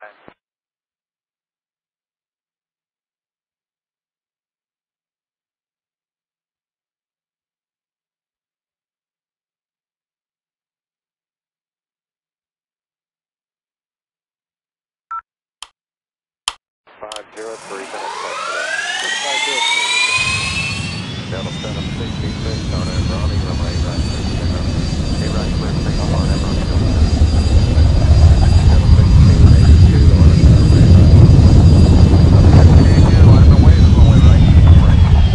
503, Delta 766 on Emerald, runway right, clear for takeoff. Hey, right, clear for takeoff on Emerald, Delta 1682 on runway right, runway. Delta 1682 on runway, runway right, runway.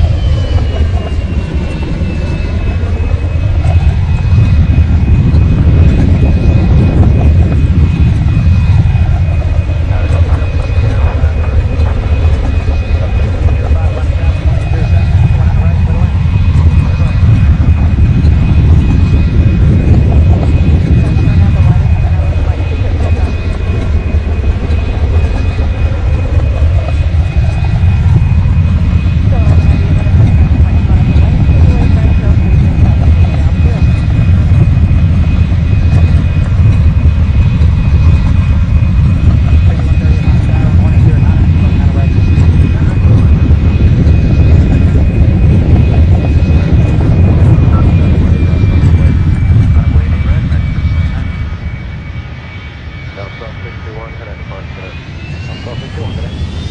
Delta 61, head at departure today. Delta 61 today.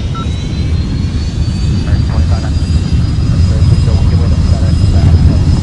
Alright, 25 now. Clear, please go, give way to direct back.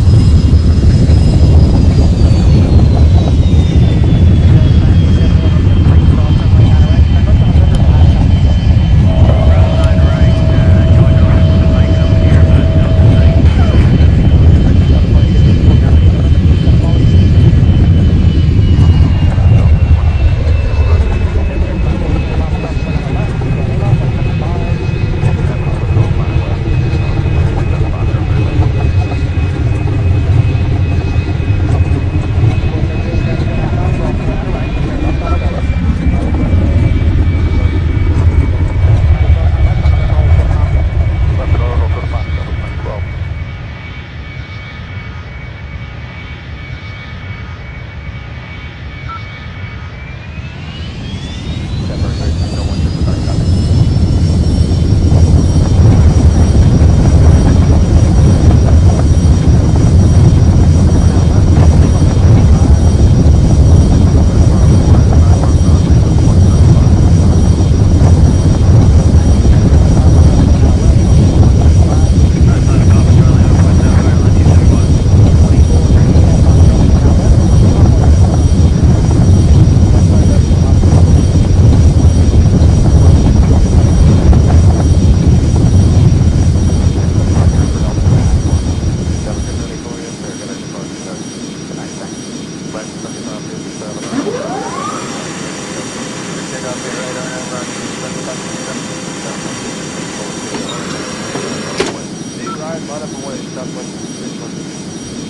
Line up away, Southwest 616.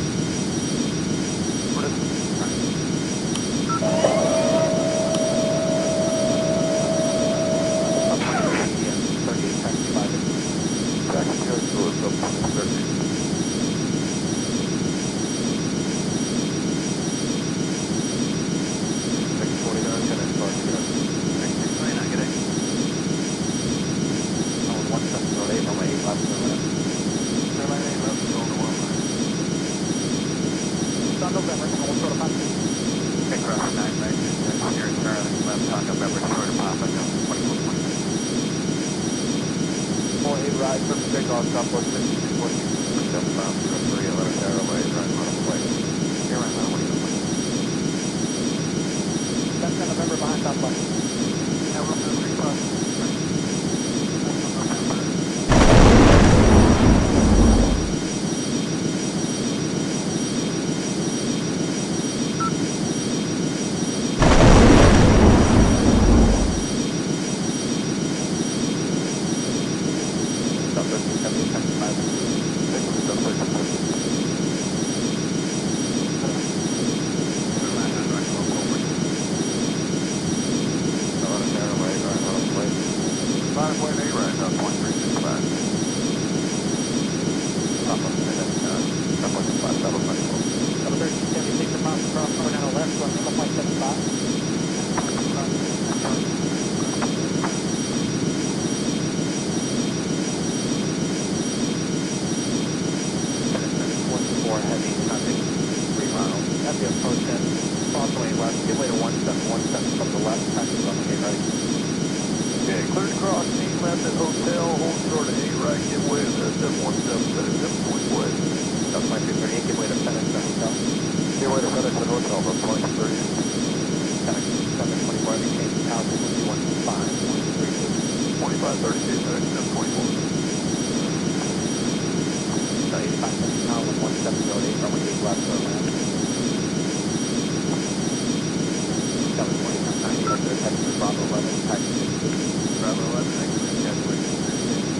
What is it? 38, taxi 5. Taxi goes to Louisville, 13. November, almost sort of hot. Okay, cross 99, here in Charlie, left on November, short of Papa, 2420. 48 ride, first takeoff, Southwest 5614. Delta 503, 11 Airway, right, run up the way. Here, right, what are you doing? That's November behind Southwest. Yeah, we're up to 3 plus. Cross Coronado left, going 1.75. Tail, hold short of 8 right, give way to 717, FedEx 724. That's my 238, give way to FedEx at hotel. Give way to FedEx at hotel, that's 2238. FedEx 724, have you changed the tower frequency 125.32? 2532, FedEx 724. So 85 Century Tower, 11708, runway 8 left, for land. 720, 90, that's the Texas Bravo 11, taxi. Bravo 11, exit, Castaway 238.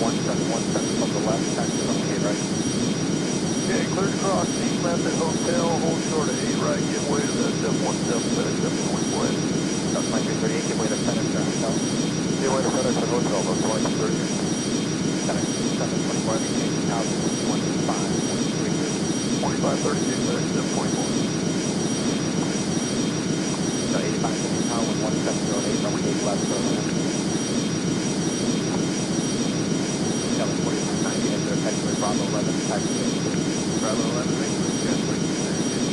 1717 from the left, taxi on 8 right. Okay, cleared across, 8 left at hotel, hold short at 8 right, give way to the 717, FedEx 724 west. That's my 338, give way to FedEx at hotel. Give way to FedEx at hotel, that's 2238. FedEx 724, I think change the altitude to 2532. 2532, FedEx 724. So 85 50 pound with 1708, runway 8 left, go ahead. 74690, exit taxiway Bravo 11, taxiway. Bravo 11, exit, gas 4292.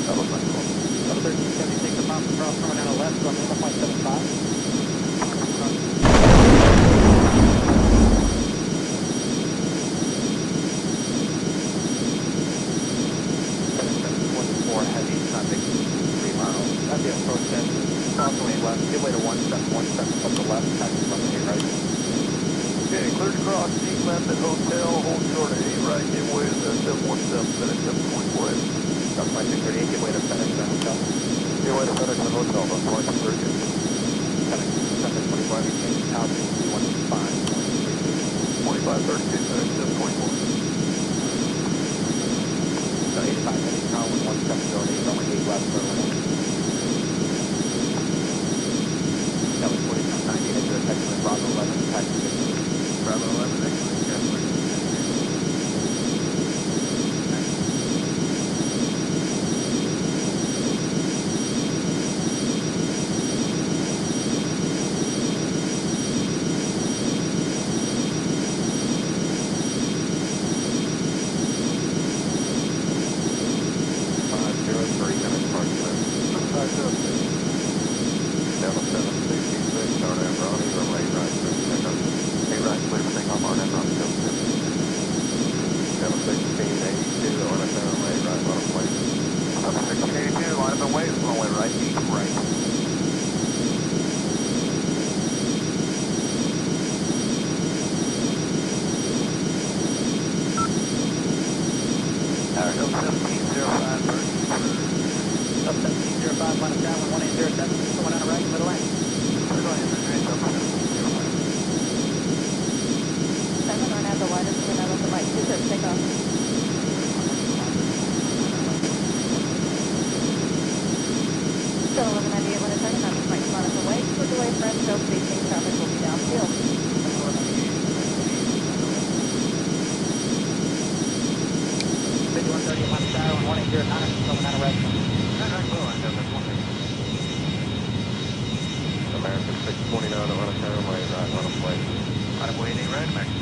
Double 24. Level 1376 approx across coming out of left, from 1.75. 7724 heavy traffic, 3 miles. At the approach end, crossway left, give way to 1717 from the left, taxi runway right. Okay, clear to cross, T left at hotel, hold short at 8 right, give way to the 717, FedEx 720 west. That's my 238, give way to FedEx at hotel. Give way to FedEx at hotel, that's my 238. FedEx 720 west, change altitude to 125.32. 2532, FedEx 720 west. So 85 heavy tower with 1708, runway 8 left, Berlin. That was 4790, into a taxi with Bravo 11, taxi to Bravo 11, excellent, Casper. American 629 Atlanta Tower, right on a plate. Right away, any red, American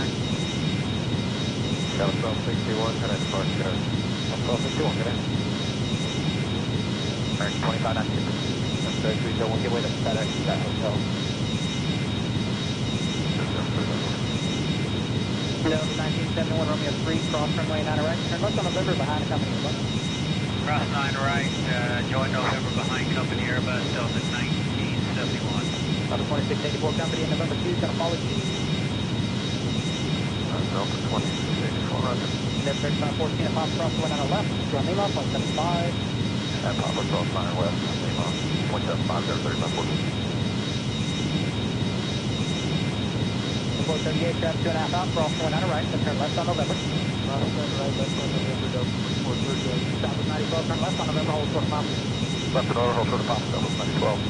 629. Got a 1261, can I depart, good? 1261, good. American 25, not 6. That's 33, so we'll give way to FedEx, that hotel. Delta 1971, Romeo 3, cross runway 9 right, turn left on November behind the company Airbus. Cross 9 right, join November behind company Airbus, Delta 1971. Delta 2684 company in November 2 is going to follow you. Delta 2684, roger. Delta 3514 at Papa Cross going on the left, run Lima, 0.75. At Papa Cross 9 west, Lima, 0.75, 3514. 438, traffic 2.5 out, cross going on right, then turn left on November. Cross 9 right, left on November, Delta 2438. Southwest 9012, turn left on November, hold short of Papa. Left and order, hold short of Papa, Southwest 9012.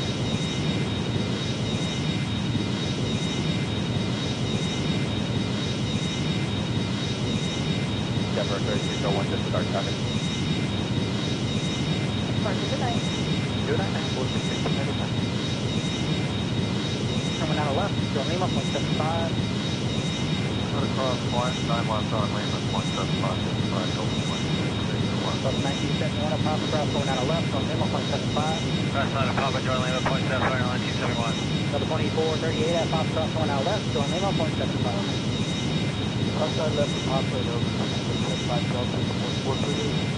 Denver 3301, this is our traffic. Good night. Good night, 4669. Coming out of left, join Lima, 0.75. Put across 9 miles on Lima, 0.75, 2661. Delta 1971 at Papa Cross going out of left, join Lima, 0.75. Cross 9 at Papa, join Lima, 0.75, 1971. Delta 2438 at Papa Cross going out of left, join Lima, 0.75. Cross 9 left at Papa, over 675 Delta, 438.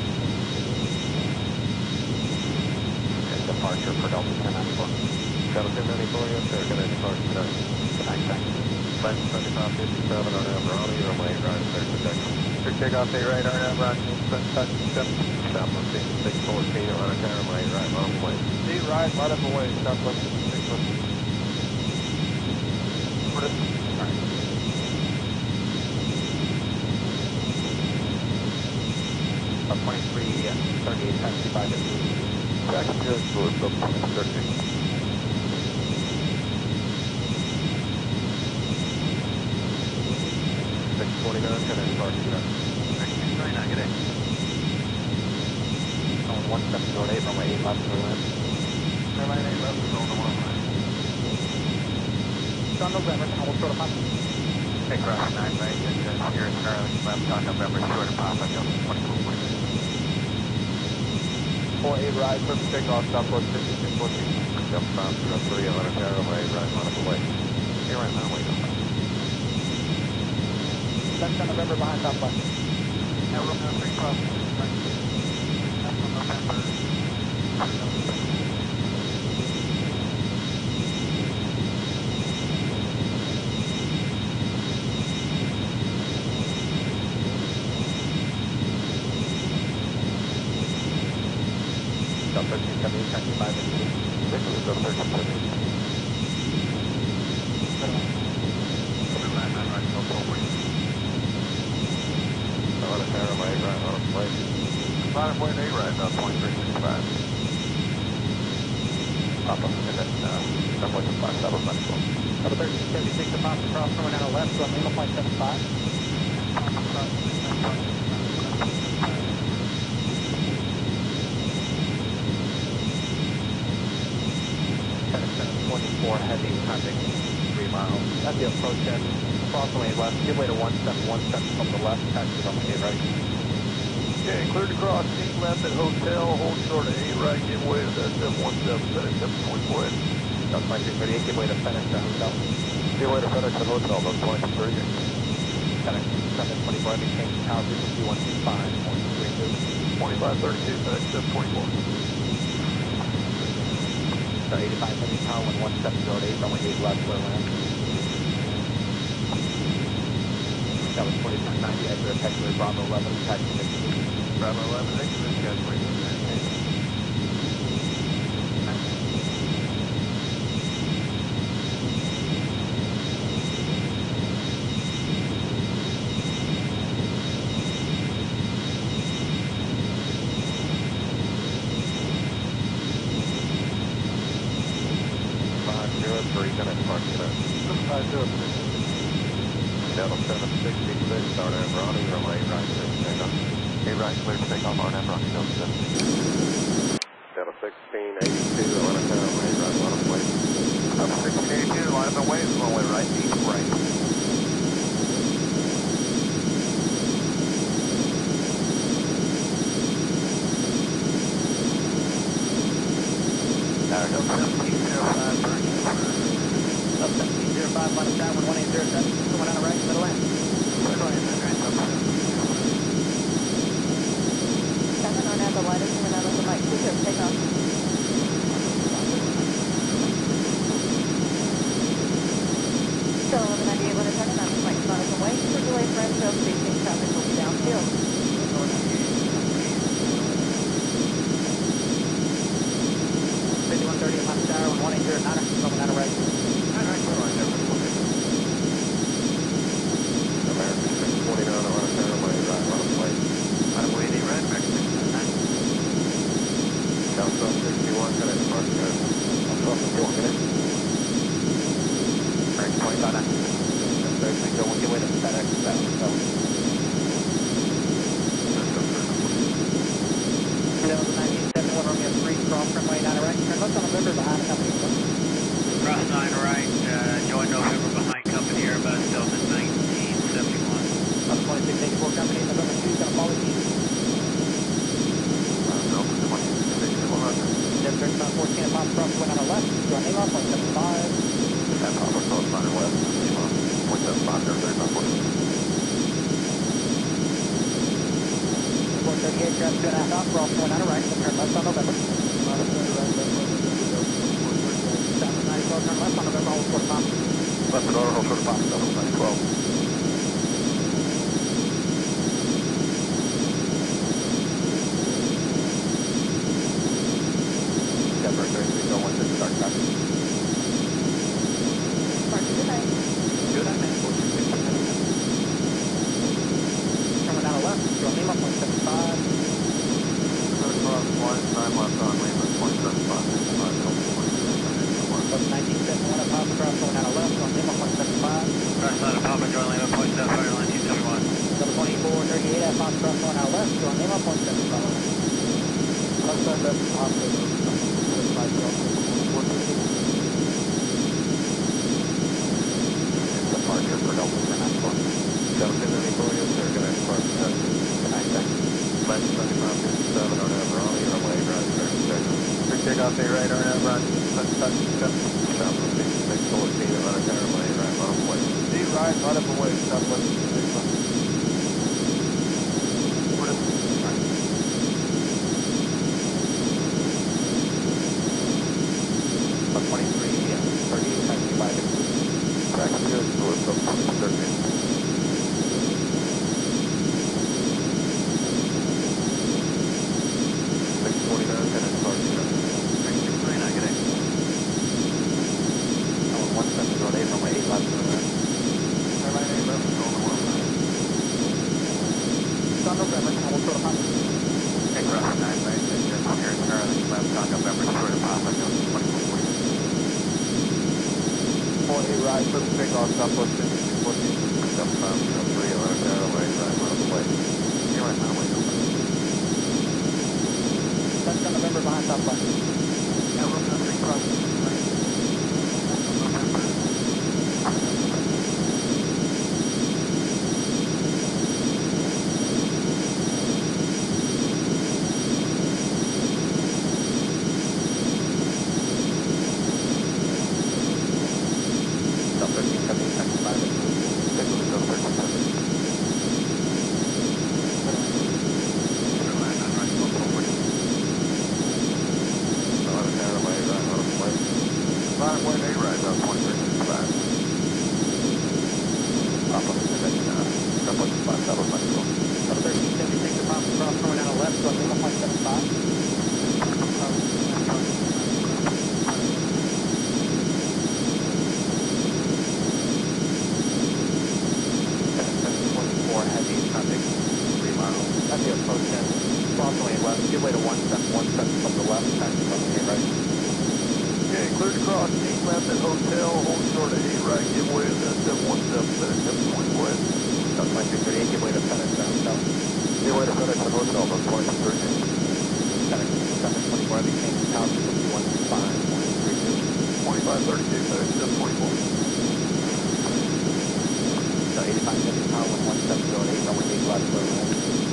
Departure for Delta 1094. Delta 1094, yes sir, good night, departure today. Good night, thanks. Lens 7557 on Alvarado, you're on my right, clear for takeoff. Clear takeoff, stay right on Alvarado, 757. Southwest 614, Atlanta Tower, my right, long way. Stay right up away, Southwest 614. What is it? Alright. 2338, taxi 550. Taxi to Louis, up 13. 629, can I depart, good night. 629, good day. On 1708, runway 8 left, Berlin. Runway 8 left, on the 1 line. On November, hold short of Papa. Hey, cross 9 right, here in Charlie, left on November, short of Papa, Delta 24. 8 right, perfect takeoff, southwest 5614. Jump from 03, Atlanta Tower, right, on the way. Hey, right, now, wait, Central November behind Southwest. Now, Romeo 3 crossing, right. Central November. South 1378, taxi 5 minutes. Visually, go to 1378. Atlanta Tower, right, on the way. Bottom point 8 right, about 0.365. Papa, and then, point 5, that was nice. Level 1376 to Papa Cross, runway 90 left, on Lima, point 75. Papa Cross, 24 heavy, traffic, 3 miles. That's the approach end. Approximately left. Give way to 1717 from the left. Taxi runway 8 right. Okay, cleared to cross. 8 left at hotel. Hold short at 8 right. Give way to the 717. FedEx 724 in. That's 1938. Give way to FedEx at hotel. Give way to FedEx at hotel. That's 2238. FedEx 724 heavy. Change tower frequency 125.32. 2532. FedEx 724. 85 heavy power 11708, runway 8 left, clear land. That was 4690, exit taxiway Bravo 11, taxi victory. Bravo 11, exit taxiway 698. Delta 766, start at Ronnie, runway 8 right, clear to take off. 8 right, clear to take off, RNAV, Ronnie, Delta 766. Delta 1682, Atlanta Tower, 8 right, line up wait. Delta 1682, line up and wait, runway right, deep right. Delta 1705, Bernie. Delta 1705, line of tower, 1807, coming out of right, middle end. On the lightest coming out of the mic. Please take off. Still 1198, let us turn on the mic, not as away. For delay for info, facing traffic will be downfield. 5130 Atlanta Tower, 1809, coming out of right. American 629, Atlanta Tower, right, on the plate. Right away, 8 right, American 629. South 61, FedEx Park, I'm talking to 1 minute. American 25, that's basically going, give way to FedEx, that was so. Delta 1971, Romeo 3, cross runway 9 right, turn left on November behind company. Cross 9 right, join November behind company Airbus Delta 1971. Delta 2684 company, November 2 is going to follow you. Delta 2681. Delta 3514 at Papa Cross, runway 9 left, join Lima, point 75. At Papa Cross, 9 west, Lima, 0.75, 3514. 438, grab 2.5 out, cross runway 9 right, then turn left on November. South 9012, turn left on November, hold short of Papa. Left and over, hold short of Papa, Delta 912. Denver 33, go 1 to start traffic. Start to the night. Good night, man. 1415. Runway 9 left, join Lima, point 75. Cross 9 left on Lima, 0.75, 1971 at Papa Cross, runway 9 left, join Lima, point 75. Cross 9 Papa, join Lima, point 75, airline 271. Double 2438 at Papa Cross, runway 9 left, join Lima, point 75. I'll send that to Papa. It's departure for Delta for next one. Delta any Williams, they're going to depart for Texas. Good night, thanks. Flight 7557 on Raleigh, runway right. South A radar now, Ron. South of 5614, about a tower lane, right, on way. D right, right up away, southwest 5614. What is it? Right. 23, 38, taxi 5. Taxi is Lewis, 13. 649, and it's hard to go. 649, good day. Oh, 17 on 8, runway 8 left, turn left. Turn line 8 left, on the 1 line. Sun November, and we'll sort of pop. Okay, cross 9 right, just here, Charlie, left on November, short of Papa, 2440. 48 right, first takeoff, southwest 5614. 7503, 11 tower lane, right, on the way. You're right, my way, open. That's Sun November behind Southwest. Yeah, we're going to 3 cross, right. November. South 1370, taxi 5, take a look at 1370. Line way, A right, about 2365. Papa, southwest 5, that was my call. Level 1376, or pop across going down the left, so I'm 1.75. Heavy traffic, 3 miles. Heavy approach in, cross lane left, give way to 1717 from the left, taxi from the 8 right. Okay, clear to cross, 8 left at hotel, hold short at 8 right, give way to the 717, FedEx 720 west. South 2238, give way to FedEx hotel. Give way to FedEx and hotel, about 2238. FedEx 724, heavy change to tower 5125.32. 2532, FedEx 724. So 85 heavy power 117 going 8, runway 8 left, clear left.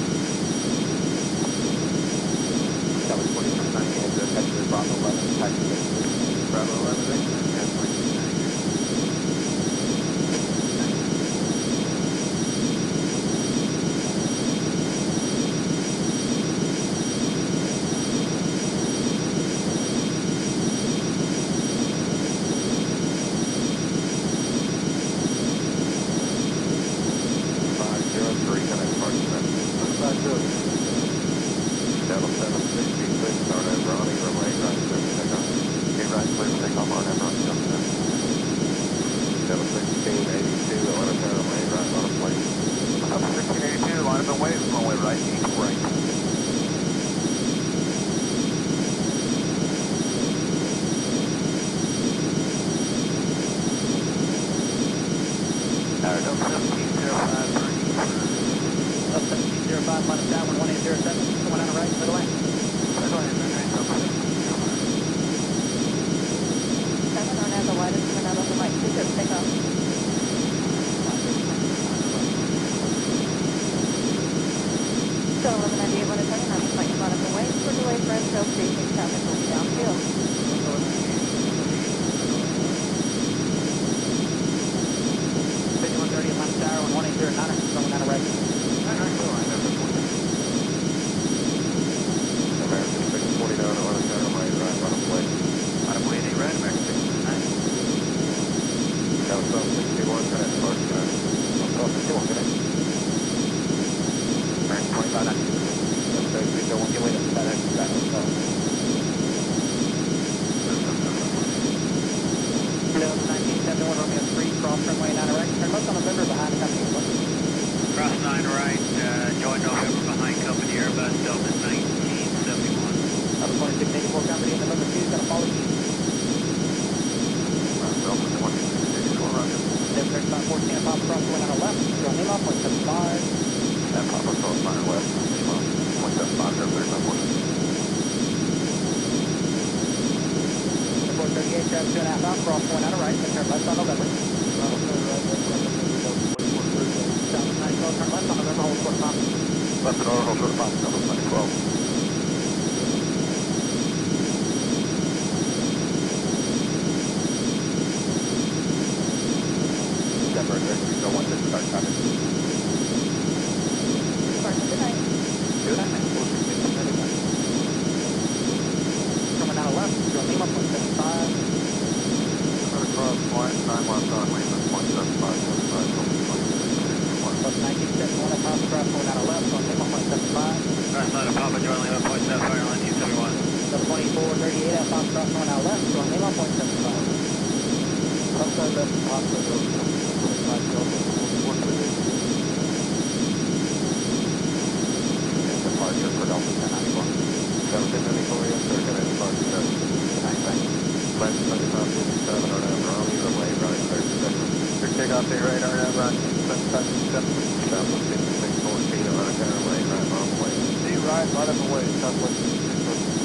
That was 4690, head to Texas, Bravo 11, taxi 8. Bravo 11, yeah, 4690. Up 1705, minus downwind 1807, going down the right, middle lane. 7 on as the widest coming out of the mic. 2 take off. So 1198, want to turn on the flight Monica Way for delay for Fresno, facing traffic will be downfield. 5130, minus tower, 1809, going down the right. American 649 on a tower lane, right, on a plate. On a plate, 8 right, American 649. South 61, kind of park, South 61, good day. American 2590. That's basically going your way to FedEx, that hotel. 1971, Romeo 3, cross runway 9 right, turn left on November behind company. Cross 9 right, join November behind company Airbus Delta 1971. Level 2684, company in November 2 is going to follow you. Delta 2684, roger. Denver 3514, pop across going down the left, going Lima, 0.75. And Papa Cross 9 west, 175, 3514. 438, traffic 2.5 out, cross going out of right, then turn left on November. South 912, turn left on November, hold short pop. Left and order, hold short of Papa, Delta 2012. 3138 at Fox Cross going out left, showing Lima 0.75. Outside left Papa, those 25 Delta, 438. Departure for Delta 1094. Delta 1094, yes sir, can I departure, sir? Nice, thanks. Left 7557 on Abrami, runway right, clear for second. Your takeoff day right, Abrami, 7557. Southwest 5614, I'm on a counter lane, right on the way. See right on the way, Southwest 5614.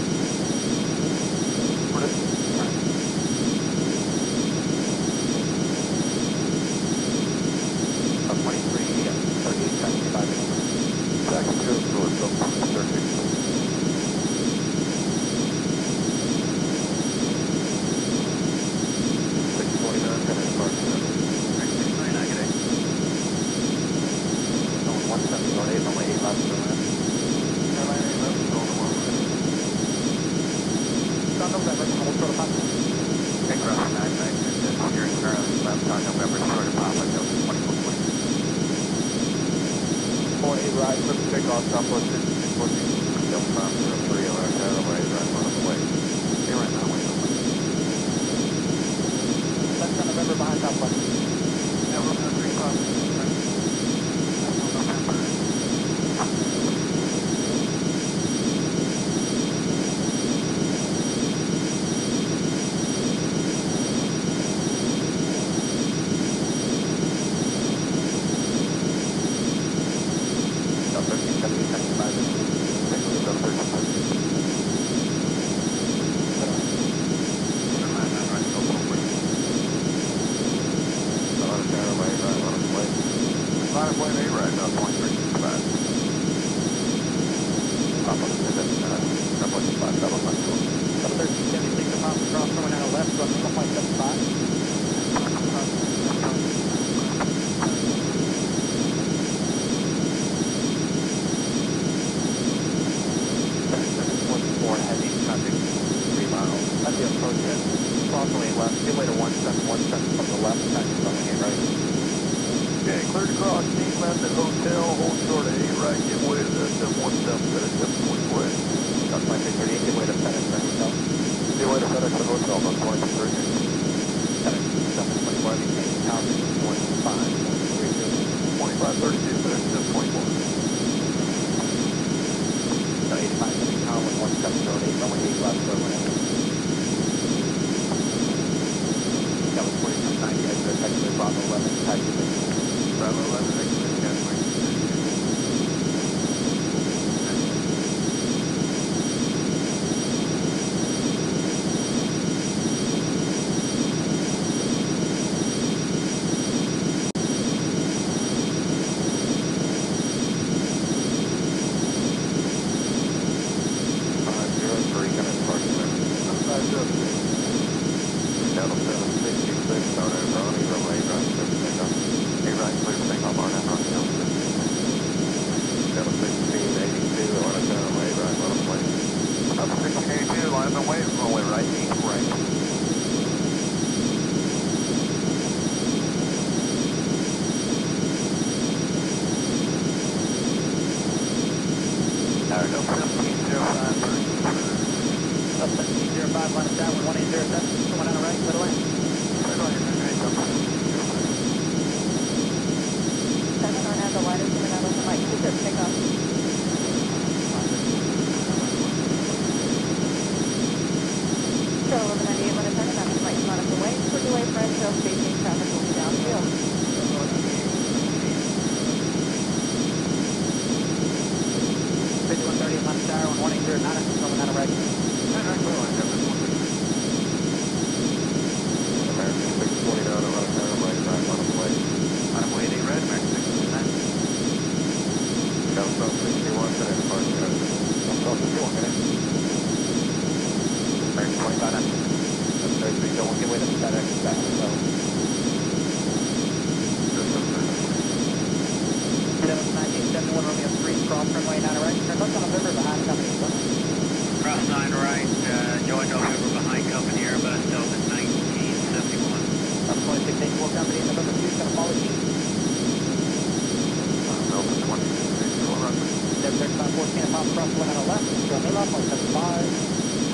Up 23, 38, taxi 5 Taxi 2 is Louis, go 36. 649, can I depart, sir? 669, I get it. Going 1718, only 8 left to the left. Airline 8 left, going to 1 left. Sun November, hold short of Papa. Okay, cross 9 back, and then steering currently left on November, short of Papa, Delta 2420. 48 right, clear for takeoff, Southwest 5614. Delta 503 on our channel, right on the way. Here right now, wait. Left Sun November behind Southwest. Yeah, we're going to 3 classes.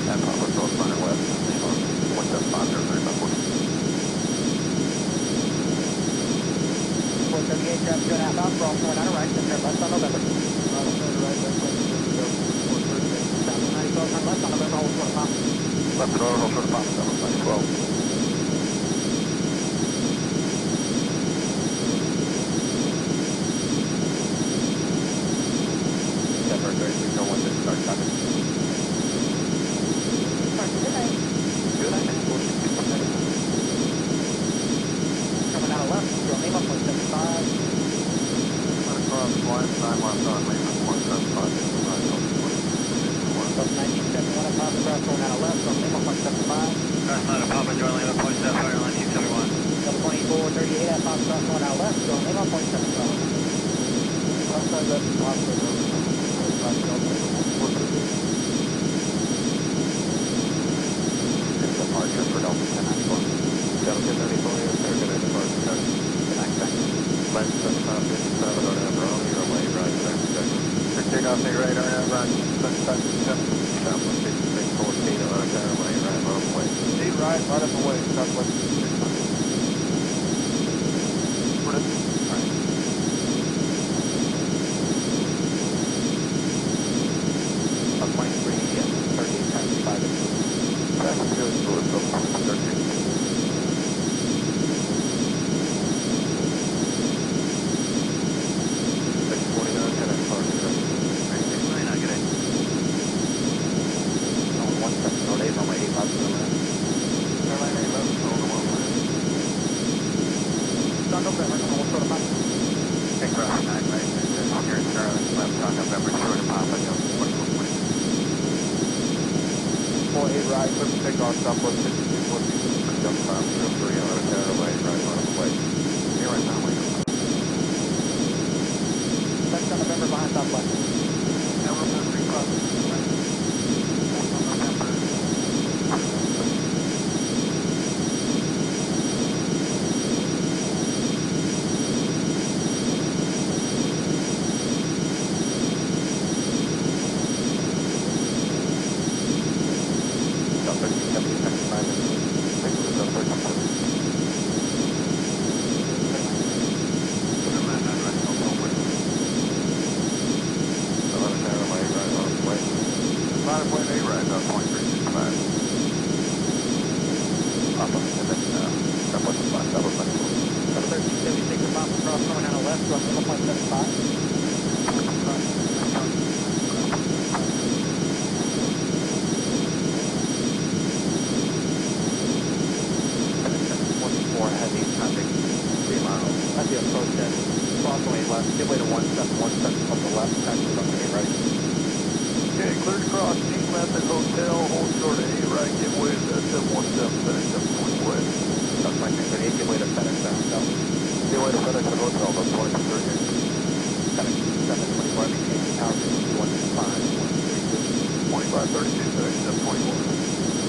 And Papa Cross Runner West, Lima, 175, about 40. 438, traffic 2.5 out, cross 49 right, then turn left on November. South 90, 12, turn left on November, hold short of Papa. Left and over, hold short of Papa, South 912. Denver 3301, start traffic. Start to the night. Good, I'm at 460. Coming out of left, Kilo Lima, 0.75. Across 9 miles on Lima, 175, South 1971 at Papa, cross going out of left, Kilo Lima, 0.75. Cross line of Papa, Joy Lima, 0.75, 1971. Double 2438 at Papa, cross going out of left, Kilo Lima, 0.75. Outside left and Papa, departure for Delta 1094. Delta 1094, yes, sir, good departure. Connect, thanks. Lens 7557 on Abroni, runway right, for takeoff, take right on Abroni, 7557. Southwest 5614 on runway right, runway. 8 right, right up away, southwest 5614. What is it? Alright. On 23, yes, 38 times 5 inches. Traffic goes to the 13. 649, can I park it? 649, get it. On 17 North 8, runway 8 left to the left. Airline 8 left, hold on 1 left. On November, hold short of Papa. Take cross 9 right, here in Charlotte, left on November, short of Papa, Delta 44. 48 right, clear for takeoff, southwest 5214. Delta 503 on a runway right on the way. Here right now, wait. Left on November, behind Southwest. Now we're going to recross right. Left on November. Delta 1375. Take the Delta 1375. Double 1376 at Papa, cross going out of left, Kilo Lima, 0.75. Heavy traffic, 3 miles. At the approach at crossway left, give way to 1717 from the left, taxi runway right. Okay, clear to cross, 8 left at hotel, hold short of 8 right, give way to 717, FedEx 720 west. That's 1938, give way to FedEx hotel. Give way to FedEx at hotel, that's 2038. FedEx 724, became Tower 115, 132. 2532, FedEx 724.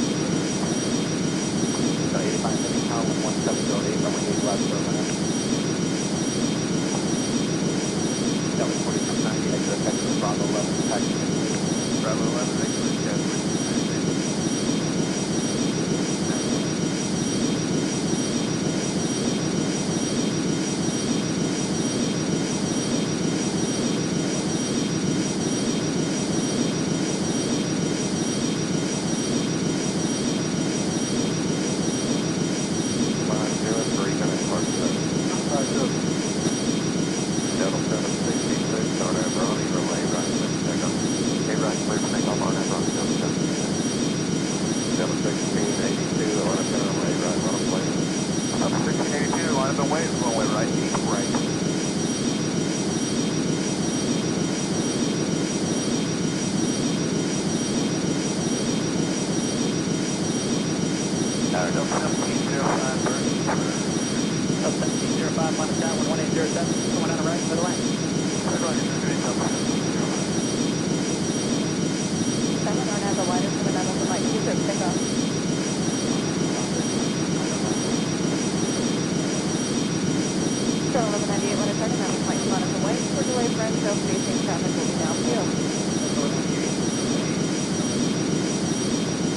85 heavy tower, 1708, runway 8 left, go left. That was 4690, exit effective Bravo 11, taxi. Bravo 11, exit, yes, 4690. Delta 1705, Bernie. Delta 1705, minus down, 1807, going down the right, clear the lane. Red line, Delta 1705. 7 on as a line is coming out of the right. 2 trips, take off. Still 1198, when it's turning, that was Mike Monica Way. For delay friend, show facing traffic will be downfield.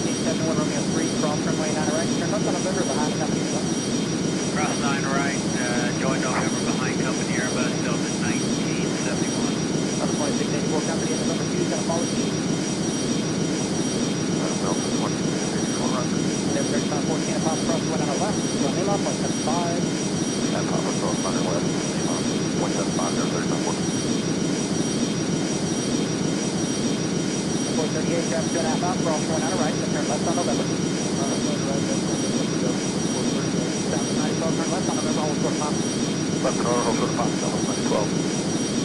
1971 Romeo 3, cross runway 9 right, turn left on November behind company. Cross 9 right, join November behind company Airbus Delta 1971. Delta 2684 company in November 2 is going to follow you. Delta 2684, roger. Step 3514 and pop across the wind on the left, run Lima, 0.75. And Papa Cross 9 West, Lima, 175, there, 3514. 438, grab 2.5 out, cross runway 9 right, then turn left on November. South 912, turn left on November, hold short pop. Left and order, hold short of Papa, Delta 912.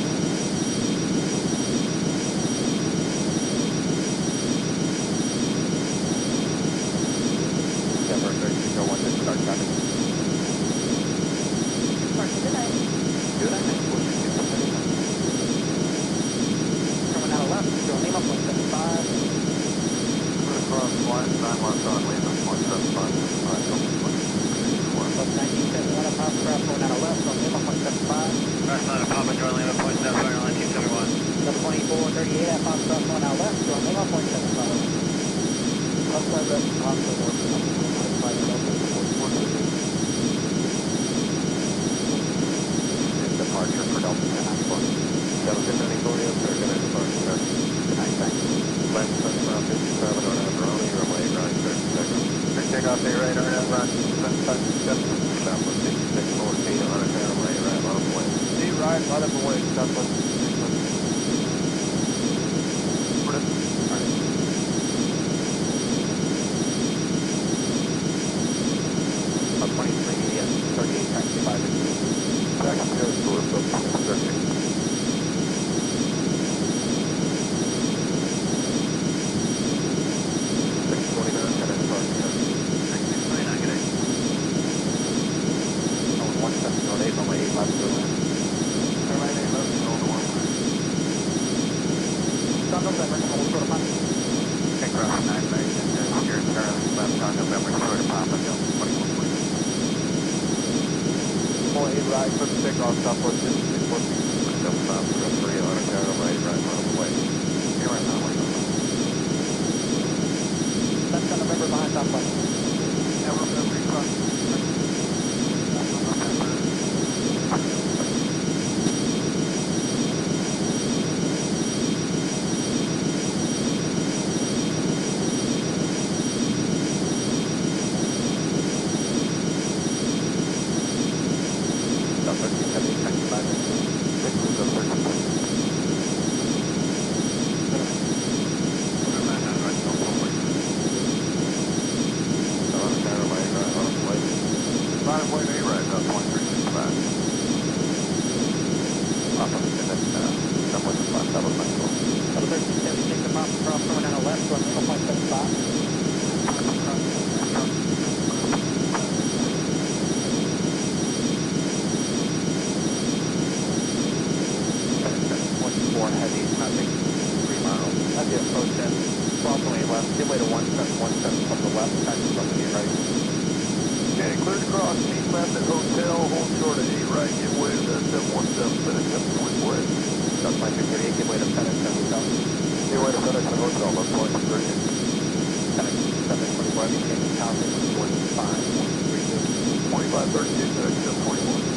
Denver 3601, just start traffic. Mark, good night. Good night, man. We'll just get some anytime. Coming out of left, join Lima, 0.75. Across line, 9 miles on, Lima, 175, Delta 2684. Plus 1971 and pop across the wind on the left, join Lima, 0.75. Cross 9 Papa, join Lima, 0.75, 1971. Delta 2438 at pop across the wind on the left, join Lima, 0.75. Outside that, Papa, Delta 925, Delta 4438. Departure for Delta 1094. Delta 1094, yes, sir. Good night, departure, sir. Good night, thanks. Left 757 on Aberoni, runway right, 30 seconds. Takeoff, A right, on run, 757. Southwest 5614 on a runway right, on the way. A right, right up away, Southwest 5614. Up 23, yes, 38, taxi 5 inches. Taxi goes to Louisville, 38. 629, head in park, yes. 629, good day. Oh, 1708, runway 8 left, go left. Runway 8 left, go to 1 left. South November, hold short pop. Okay, cross 9 right, and steer Charlie left on November, short of Papa, Delta 2140. 8 right, put the takeoff, Southwest 5614. Delta 503 on a right, right, on the way. You're right, now, wait. Left on November behind Southwest. Yeah, we're going to recross. Double 1376 and pop across runway 9 on the left, run Lima, 0.75. Heavy traffic, 3 miles. That's the approach in. 12 left. Give way to 1717 from the left, taxi from the right. Okay, clear to cross, 8 left at hotel, hold short at 8 right, give way to the 717, finish 7.4. That's my 238, give way to FedEx at hotel. Give way to FedEx at hotel, about 438. FedEx 725, you change the tower, 25.32. 2532, FedEx 721.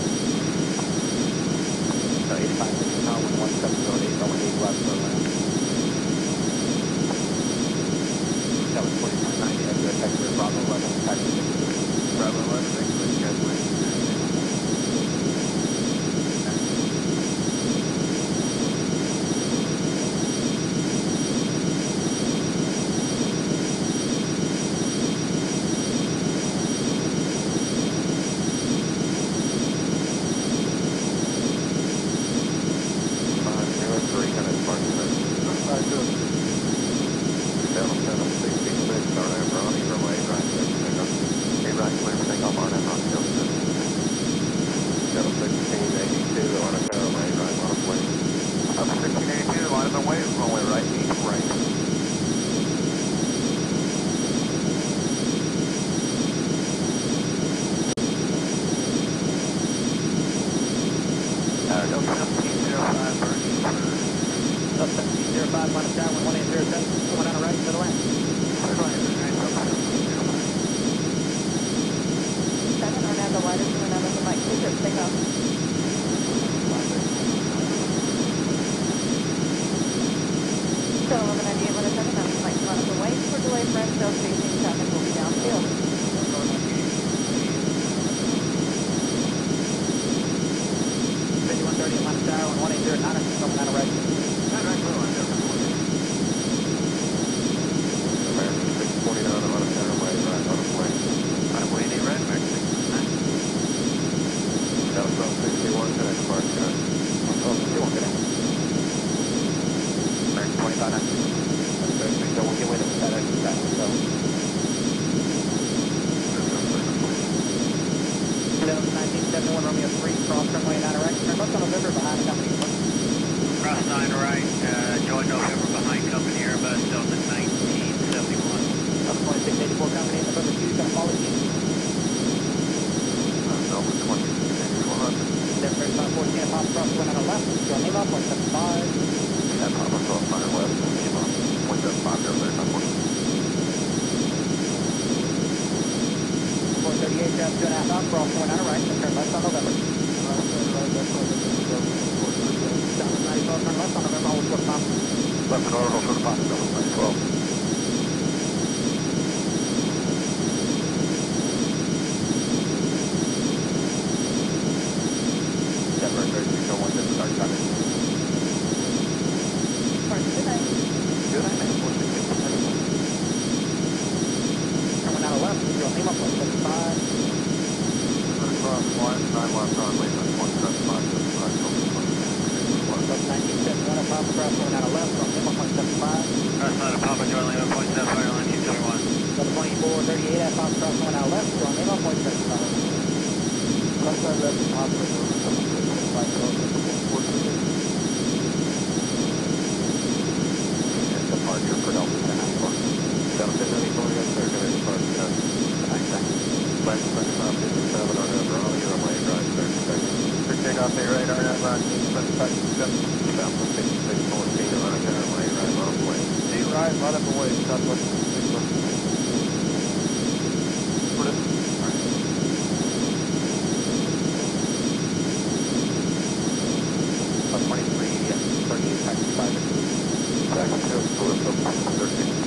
85 minutes now, 1708, runway 8 left, for land. That was 4290, exit at Texas, Bravo 11, taxi 6. Bravo 11, exit, gasoline. Right, clear for takeoff on facing traffic will be downfield. 5130 Atlantic Tower, 1809, coming out of right. American 649 on a center way, right on the way. Right away, any red, American 649. Southbound 61, connect to Park County. Oh, 61, good. American 25 now. So we'll get with it with that extra traffic, so. Delta 1971 Romeo 3, cross runway 9 right, turn left on November behind the company. Cross 9 right, join November behind company Airbus Delta 1971. Delta 2684 company, November 2 is going to follow you. Delta 268400. Denver 3514 Papa Cross went on the left, John Lima, 0.75. That Papa Cross 9 west, Lima, 175, 03514. 438, grab 2.5 out, cross going on the right, and turn left on November. Dallas 9012, turn left on November, hold short Papa. Left and order, for the Papa, Delta 912. Denver 3601, this is our traffic. Pardon, good night. Good night, man. 468. Coming out of left, John Lima, 0.75. Cross 9 left on Lima, 175, 1971 at Papa Cross going out of left, John Lima, 0.75. Cross 9 Papa, join Lima, 0.75, 1971. Delta 2438 at Papa Cross going out of left, John Lima, 0.75. Left side left, Papa, departure for Delta 1094. Delta 1094, yes, sir. Going to depart. Flight 7557 on Raleigh, runway right, 30 seconds. For takeoff, A right, RNAV, run, 7557. Southwest 5614 on a runway right on the way. A right, right up the way, Southwest 5614. What is it? Right. Plus 2338, taxi 5. Taxi 2, Florida, 13.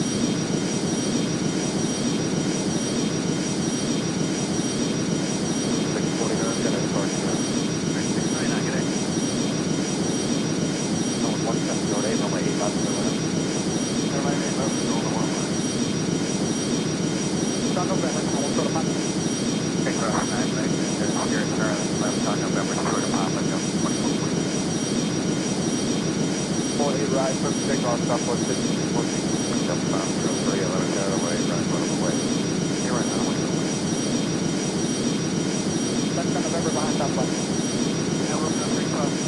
Takeoff, Southwest 5614, Delta 503, 11 Chataway, right front of the way. Here right now, wait a minute. That's on November behind Southwest. Yeah, we're going to 3 cross.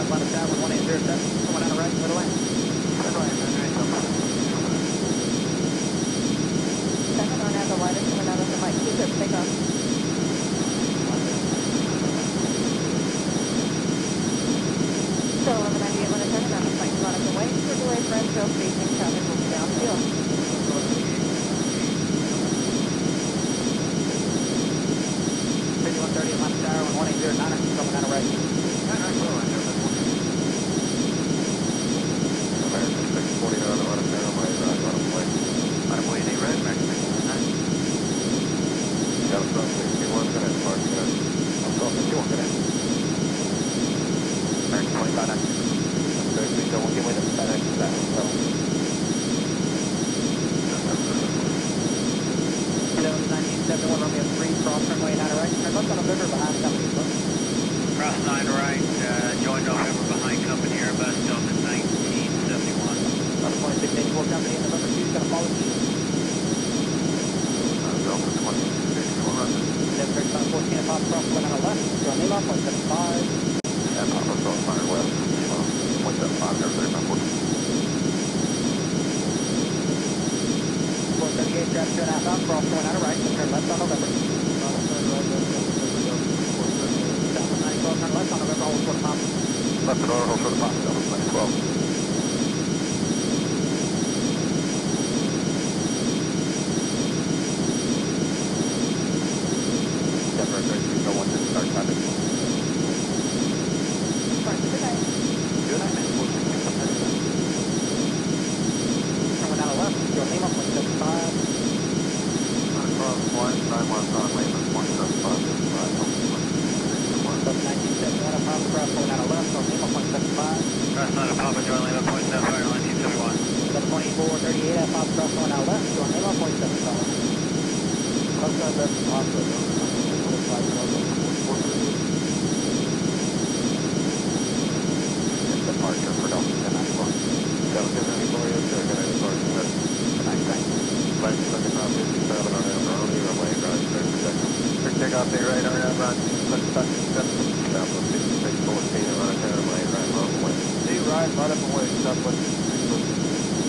southbound of tower 1807, coming out of right, clear to land. 7 on at the lightest coming out of the Mike 2, clear for takeoff. Still 1198 when it's turning on this Mike 2 on its way. For delay for infill spacing, traffic will be downfield. 5130 Atlanta Tower 1809, coming out of right. American 649 on a Paramount right on the way. Right away, any red, American 649. Got a front 61 gonna park good. I'm front 51 gonna. American 25 on 6. Third week, I won't get away to FedEx that so. Hello, 1971 Romeo 3, cross runway 9 right, turn left on November behind company. Cross 9 right, join November behind company Airbus Delta 1971. Delta 2684 company in November 2 is going to follow you. Delta 2684. Never 14 at Pop Cross, went on the left, you're on Lima, 0.75. And Papa Cross Fire West, 175, never 3514. 438, traffic 2.5 out, cross going out of right, turn left on November. Delta 912, turn left on November, hold short of Pop. Left and order, hold short of Papa, Delta 2012. Denver 3301 to start traffic. Start for tonight. Good night, man. 466. Coming out of left, you're on Lima, 0.75. Cross 191 on Lima, 175, just right, Delta 1971 at Pop Cross, going out of left, on Lima, 0.75. Cross 9 at Papa, join Lima, 0.75, 1971. Delta 2438 at Pop Cross, going out left, you're on Lima, 0.75. Left side, left, Papa, departure for Delta 1094. Delta 1094, yes sir, good night, departure, good. Good night, thanks. Flight second top 57 on Abroni, runway right, clear for takeoff. Clear takeoff, A right, on Abroni, left side 57, Southwest 5614 on a runway right, on the way. A right, right up away, Southwest 5614.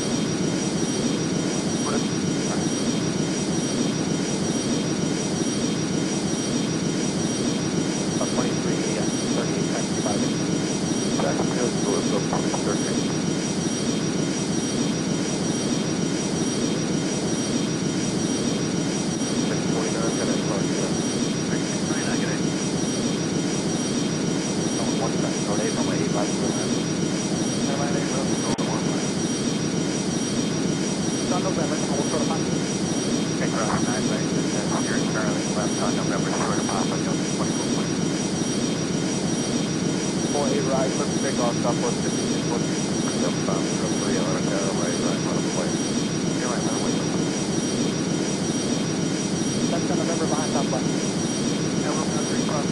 What is it? Right. Up 23, yeah, 38, taxi 5. Taxi good, so let's go for 13. 649, can I park here? 669, good day. On 1 second, no, 8 runway 8 left, go ahead. Airline 8 left, go to 1 left. It's on November, hold short of Pop. Okay, cross 9 right, you're currently left on November, short of Papa, Delta 24.2. 48 right, clear for takeoff, Southwest 5614. Delta 503 on a runway right, on the way. You're right, runway go. Left on November behind Southwest. Yeah, we're going to 3 cross.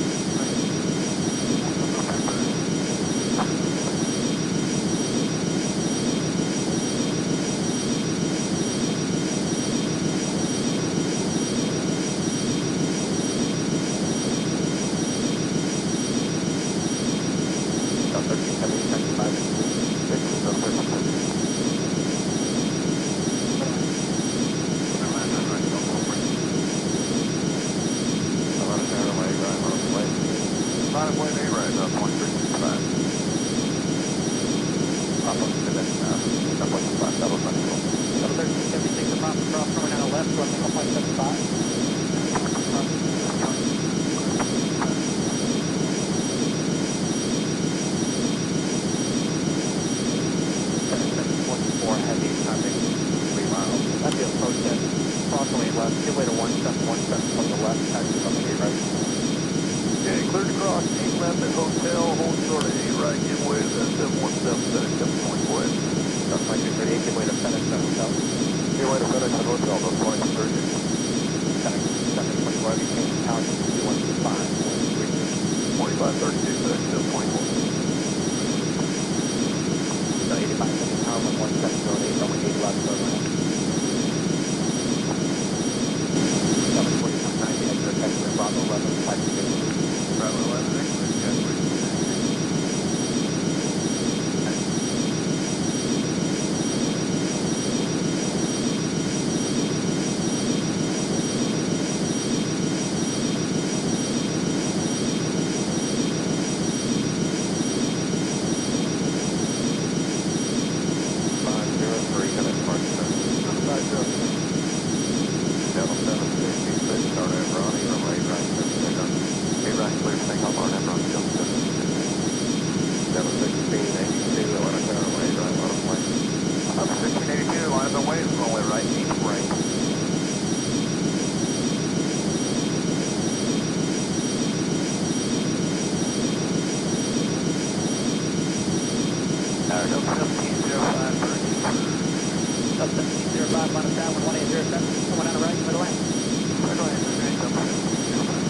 Sub 1705, Bernie. Sub 1705, minus down, 1807, coming down the right, middle lane. Middle lane, right, Sub 1705.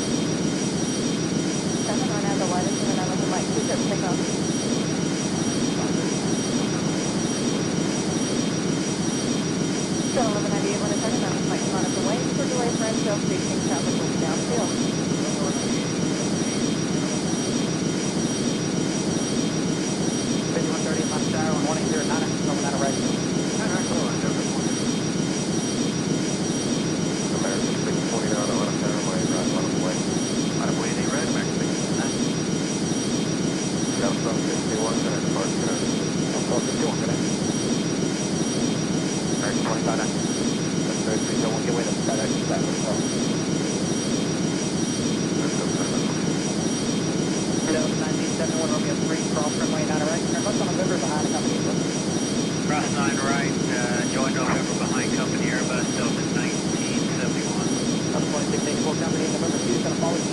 7, run out the lightest, and run out the light, 27, take off. Still 1198, when it's turning, I'm like minus away for delay for info, facing traffic will be downfield. 5130 at minus tower, 1809, coming down the right. American 629 on a center lane, right, on the way. On the way, they red, American 629. Southbound 61, gonna depart, Southbound 51, gonna. American 25, that's 33, so we'll get away to FedEx, that hotel. That's up to 1971, Romeo 3, cross runway 9 right, turn left on November behind the company. Cross 9 right, join November behind company Airbus Delta 1971. Delta 2684 company, November 2 is going to follow you.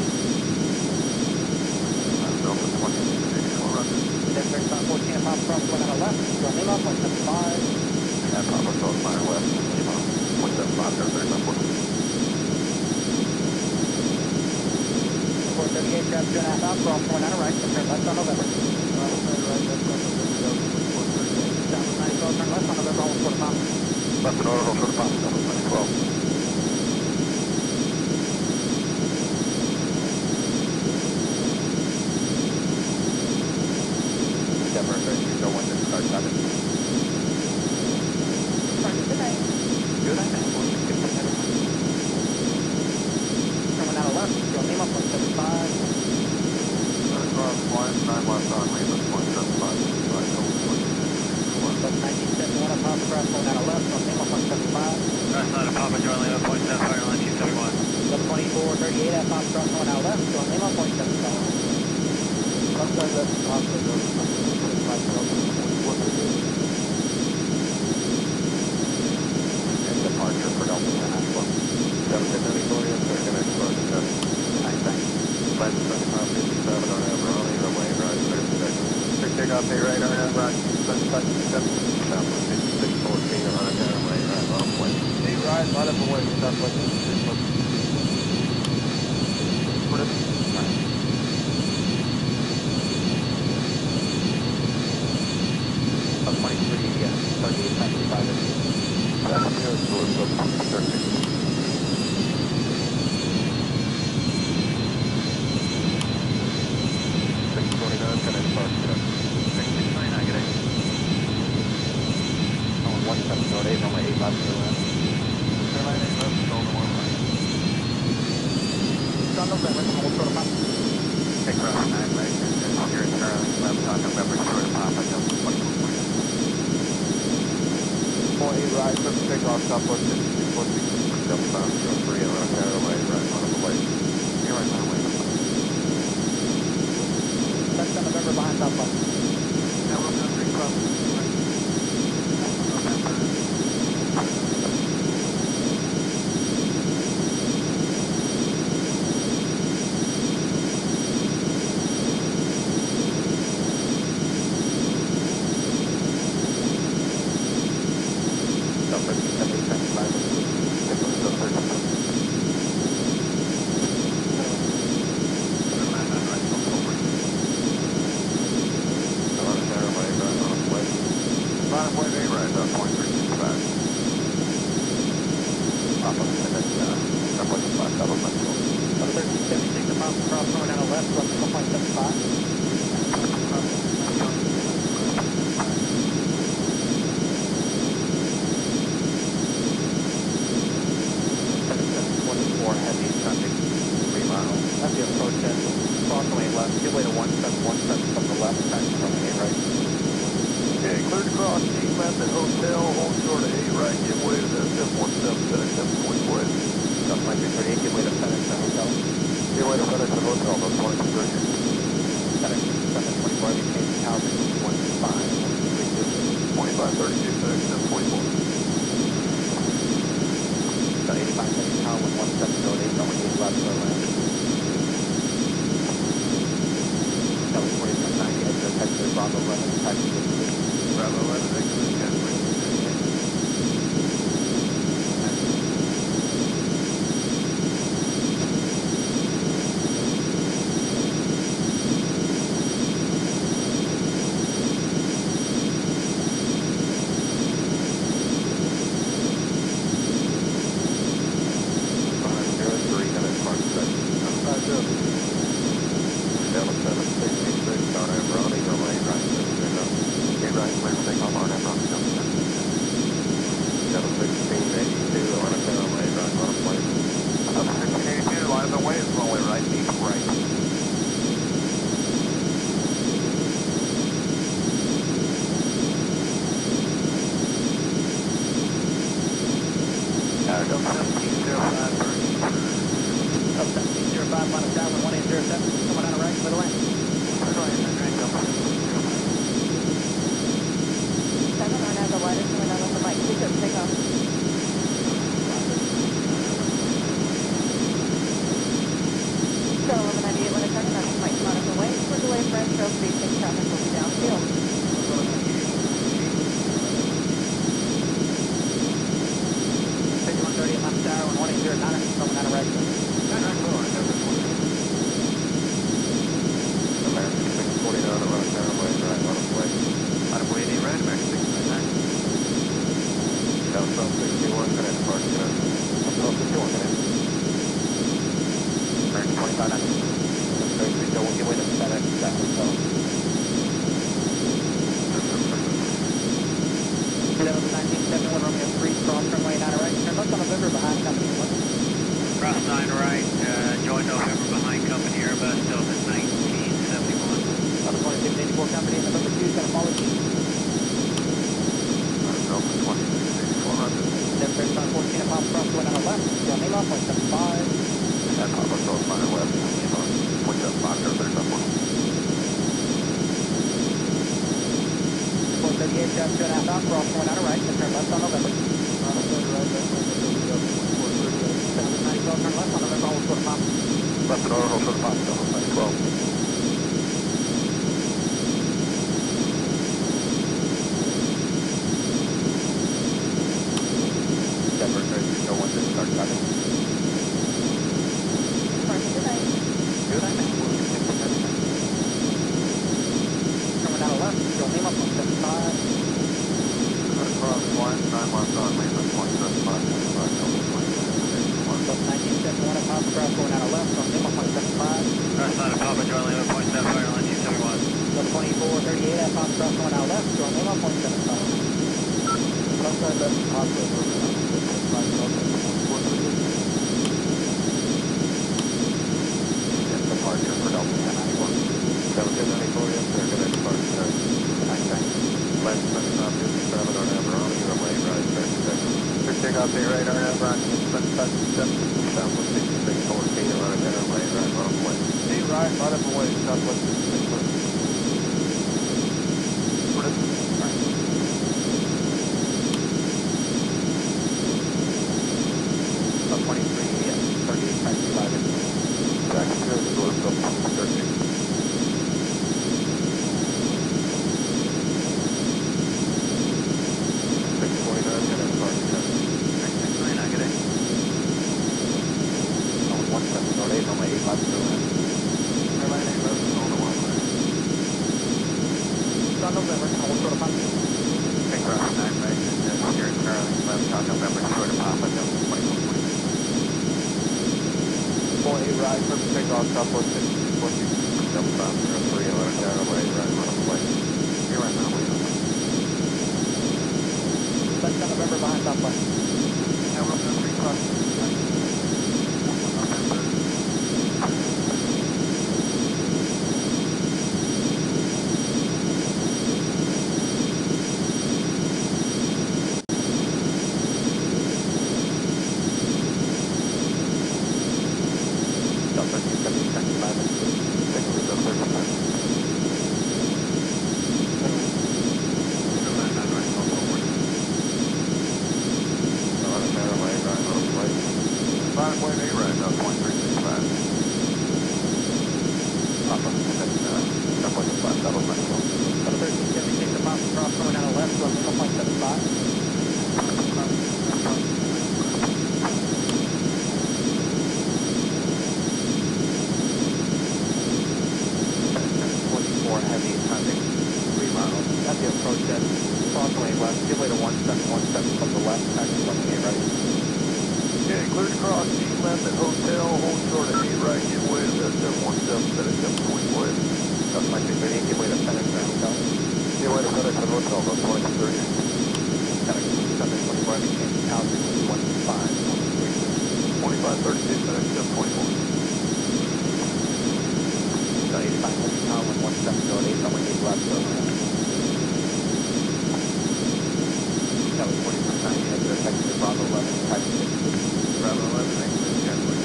Delta 2684, Roger. Then 3514 and Papa Cross going on the left, join Lima, 0.75. And Papa Cross 9 west, Lima, 0.75, 3514. 438, grab 2.5 out, cross going on the right, turn left on November. South 912, turn left on November, hold short of Papa. Left and over, hold short of Papa, Delta 912. Denver, 33, go 1, start 7. Party tonight. Good, I'm at 416, Coming out of left, join Lima, 0.75. Cross 9 left on Lima, 0.75, 1971 and Papa Cross going out of left, join Lima, 0.75. Cross 9 Papa join Lima 0.75, 1971. Double 2438 at Papa Cross going out left, join Lima, 0.75. Outside left, outside left, and departure for Delta 10 Ashwell. Delta 10 Victoria, they're going to explode the test. Thanks. Flight 7557 on Aberoni, runway right, 30 seconds. Big takeoff, pay right, RF, Rocky, 7557. Southwest 5614 on a runway right, off way. Hey, right up away, Southwest 5614. Put it. Up 23, yeah, 38, 95. That's good, so it's up 30. 629, can I depart, 629, get it. On 1708, on my 8 left, to the left. Airline 8 left, go to 1 right. John November, hold short of Papa. Hey, cross 9 right, and here in Charlie, left on November, short of Papa, Delta 24. 48 right, first takeoff, Southwest 5214. Delta bound 03 on a Caraway, right on the way. You're right on the way. That's on November behind Southwest. Now we're going to 3 cross. Bravo 11, taxi Bravo 11, exit Gateway. Up 1705, minus downwind 1807, coming down the right, middle lane. 7 are now the latest, coming down the Mike 2, take off. So 1198, when turning, that's Mike Monica Way. For delay for intro, facing traffic will be downfield. 5130 at minus downwind 1809, coming down the right. American 649 around town, way, right, on its way. Out of Wade, right, American 699. South 1261, connect to Park, connect. 1261, connect. American 2590. So we'll get away to FedEx, that hotel. 1971, Romeo 3, cross runway 9 right, turn left on November behind company 1. Cross 9 right, join November behind company Airbus Delta 1971. Delta 2684 company in November 2 is going to follow you. Delta 268400. Denver Sun 14 at Papa Cross going on the left, John Lima, 0.75. At Papa Cross 9 left, Lima, 0.75, or 35 438, just 2.5 out, cross going on the right, turn left on November. 790, turn left on November, hold short of Papa. Left and over, hold short of Papa, Delta 912. Denver 3601, just start traffic. Parking tonight. Good night, man. Coming down the left, John Lima, 0.75. Cross 1, 9 miles on, Lima, 0.75, 1971 at Papa Cross going on the left, John Lima, 0.75. Cross 9 at Papa, join Lima, 0.75, 1971. Delta 2438 at Papa Cross going on the left, John Lima, 0.75. Cross 9 left, Papa, departure for Delta 1091. Delta 1094, yes, sir, good departure. Left 7557 on Aberoni, runway right, clear takeoff, day right, on Aberoni, 7557, Southwest 6614, on a 10 runway right, on the way. Day right, right up away, Southwest 6614. Up 23, 38, taxi 5, taxi 0, the doors up 13. 13, 17, 75, take a look at 30%. left. Give way to 1717 from the left, taxi 18 right. Yeah, clear to cross, G left at hotel, hold short at 8 right, give way to the 717, FedEx 720 west. That's my 338, give way to FedEx at hotel. Give way to FedEx at hotel, about 2230. FedEx 720 west, change housing 115, 2532, FedEx 724. 85 Heavy Tower, 1708, runway 8 left, go around. That was 40%, you had to effective Bravo 11, type 6. Bravo 11, excellent, Castaway.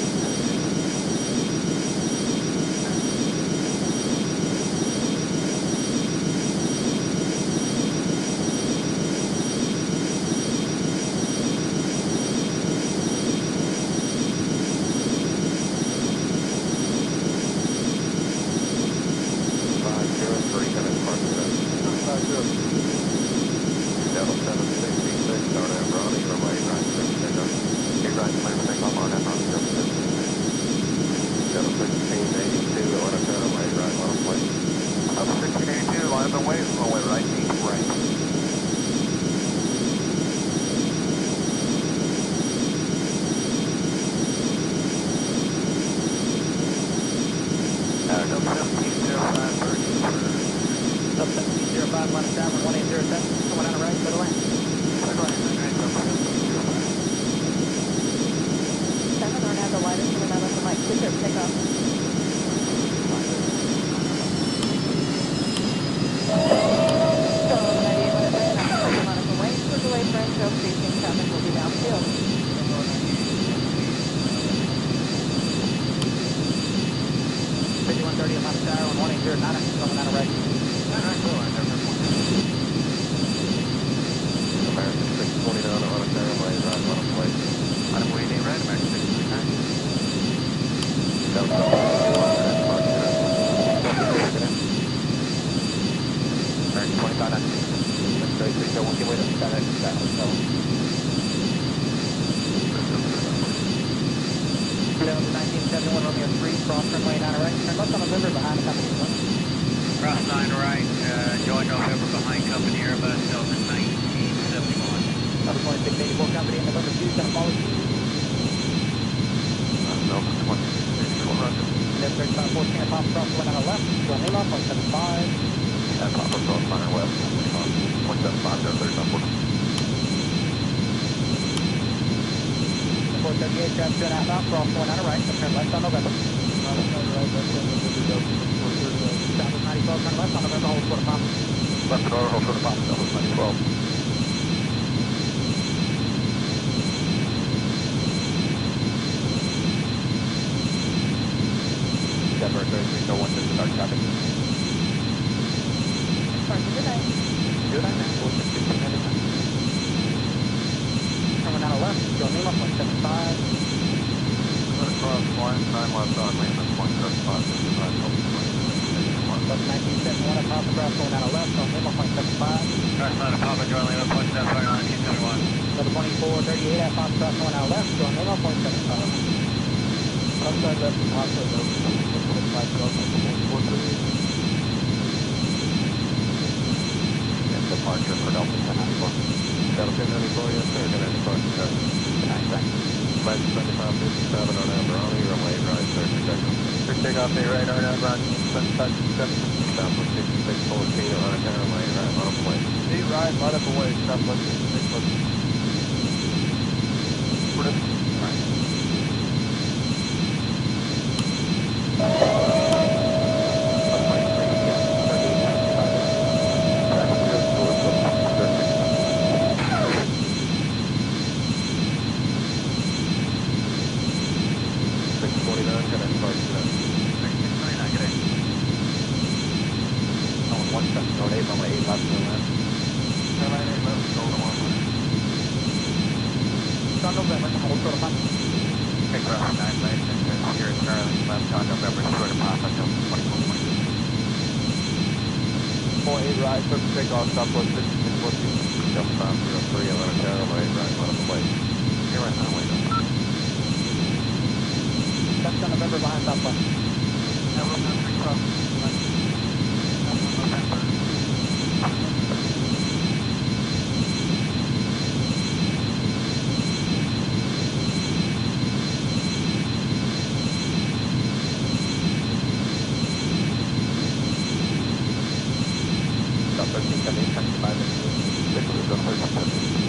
1378, turn 5 into take a look on 1378.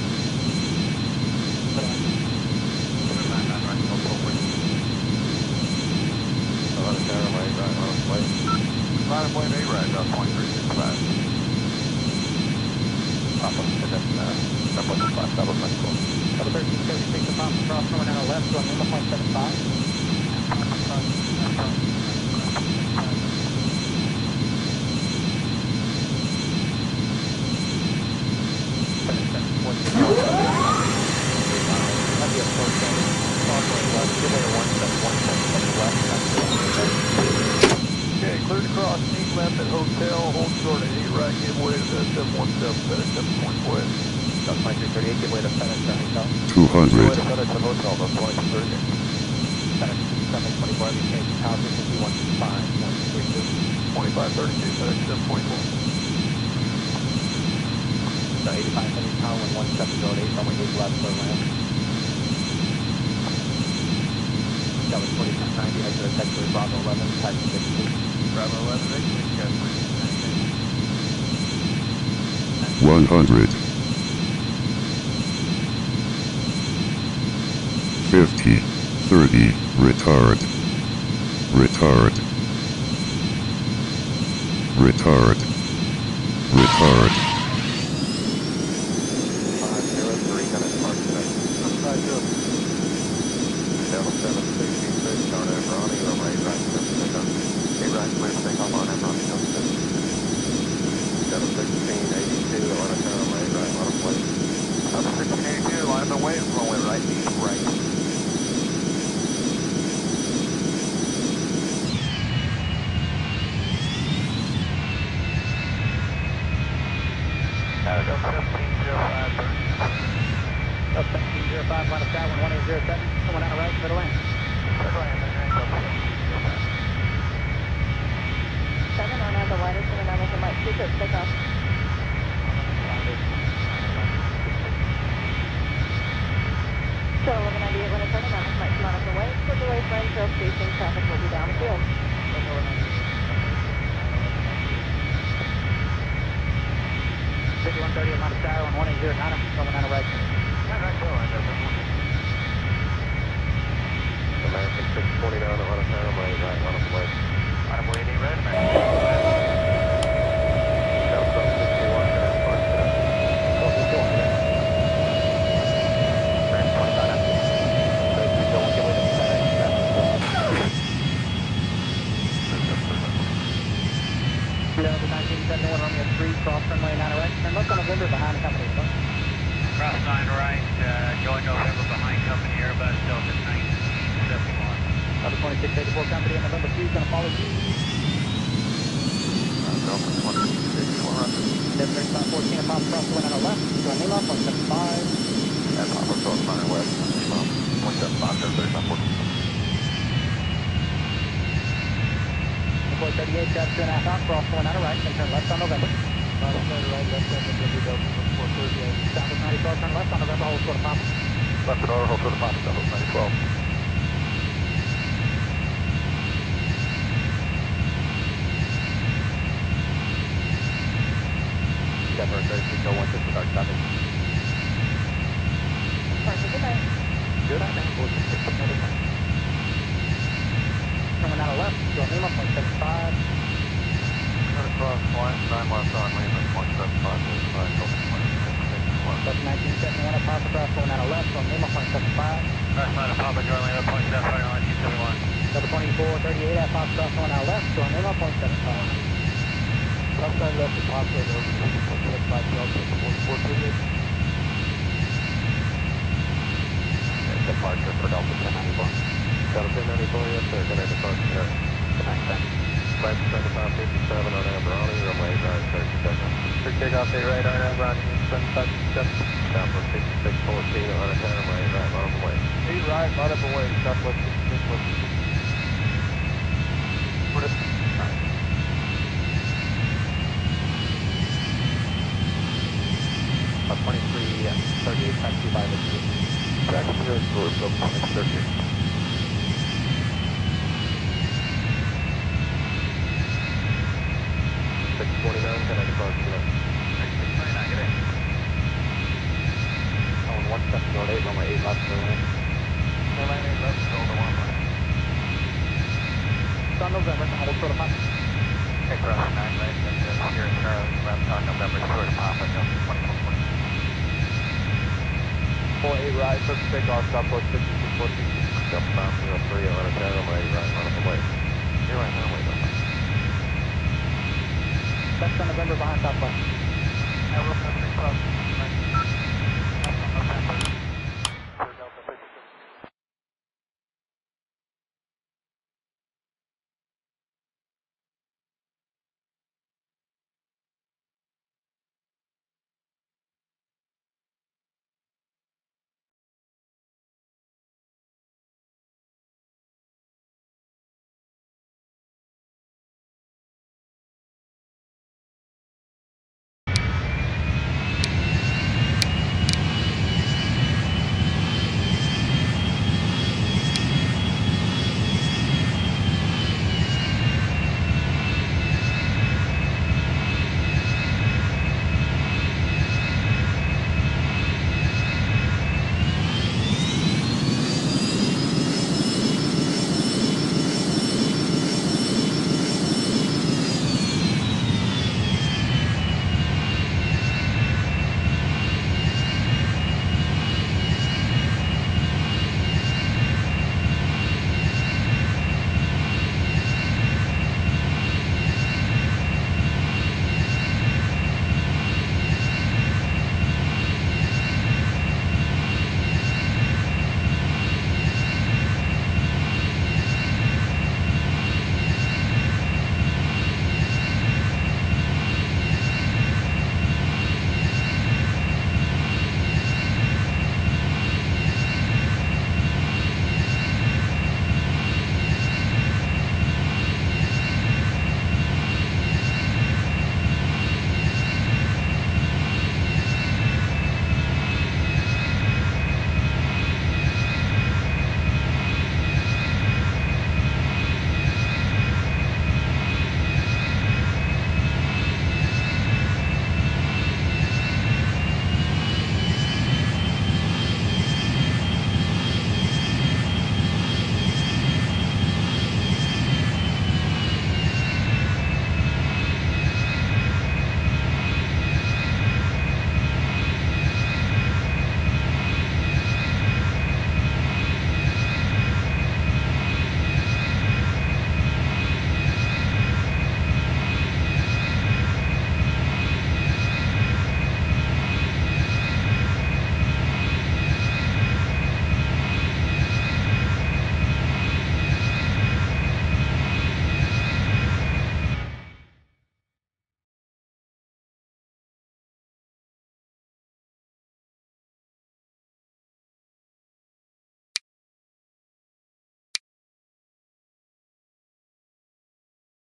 99 right, go forward. On a tower, right, on a plate. Line of way, A right, 0.365. Papa, and then, step up to 5, Southwest 94. Double 1376 to Papa Cross, coming down the left, to Lima, 0.75. Papa Cross, left on. That'd be a short thing. Crossway left, give way to 17177 left, that's the right. Okay, clear to cross, 8 left at hotel, hold short at 8 right, give way to the 717, FedEx 7.4. That's 9338, give way to FedEx at hotel. 200. Give way to FedEx at hotel, that's 2238. FedEx 724, have you changed power frequency 15.32? 2532, FedEx 724. So 8570 power, 11708, runway 8 left, clear land. That was 4690, exit taxiway Bravo 11, taxi 62. Bravo 11, exit, gas 100. 50, 30, retard. Retard. Retard. Retard. 503, gonna park that. 766 on Ebrani, runway 8 right, clear for takeoff. 8 right, clear for takeoff on Ebrani, 71682, on a turn, runway 8 right, on a plate. 71682, line up and wait, runway right, 8 right. Go 1705, 30. Up 1705, line of tower, 1807, coming down the right, clear to land. Clear to land, then go 1705. 7 on the widest, coming down with the mic, 2 trips, take off. So 1198, when it's turning on, this might come out of the way. For delay for infill spacing, traffic will be down the field. 5130, line of tower, 1809, coming down the right. American 629, on a turn, runway 8 right, on a plate. Line of way, A red, American. Southwest 61, gonna park that. Oh, keep going, yeah. Grand 29, so keep going, give way to FedEx. Delta 1971, Romeo 3, cross runway 9 right, turn left on November behind the company. Cross 9 right, join November behind company Airbus Delta 1971. Delta 2684 company in November 2 is going to follow you. Delta 26, 400. 73514 at Papa Cross, going on the left, to Lima, 0.75. At Papa Cross, 9 west, 175, 3514. 438, traffic 2.5 out, cross going on the right, then turn left on November. Right, left on November, Delta 438. Southwest 9012, turn left on November, hold short of Papa. Left and order, hold short of Papa, Southwest 9012. Denver 3601, disregard traffic. Parker, good night. Good night, man. We'll just take another time. Coming out of left, to Lima, 0.75. Cut across, 9 left on Lima, 0.75, there's 5, Delta 2661. Delta 1971 at Papa Cross, going on the left, to Lima, 0.75. Cross 9 of Papa, join Lima, 0.75, 1971. Delta 2438 at Papa Cross, going on the left, to Lima, 0.75. Left side left at Papa, and over to 6.75, Delta 4438. Yeah, departure for Delta 1094. Delta 1094, yes sir, good night, departure there. Good night, thanks. Flight 7557 on Aberani, runway 8 right, clear for takeoff. Clear takeoff, 8 right on Aberani, 7557. Southwest 6614 on a town, runway 8 right, line up away. 8 right, line up away, Southwest 6614. Alright. Up 2338, taxi by the group. Taxi to the group, up 2338. 629, can I depart, South Berlin. Airline 8 left, hold the 1 line. It's on November, hold short of Papa. Hey, cross 9 right, that's Sierra Charlie, left on November, short of Papa, Delta 2449. 48 right, clear for takeoff, Southwest 5614. Delta Bomb 03, Atlanta Tower, runway 8 right, run up and wait. Airline runway, Delta. That's on November behind Southwest. I will 3 cross, right, left on November.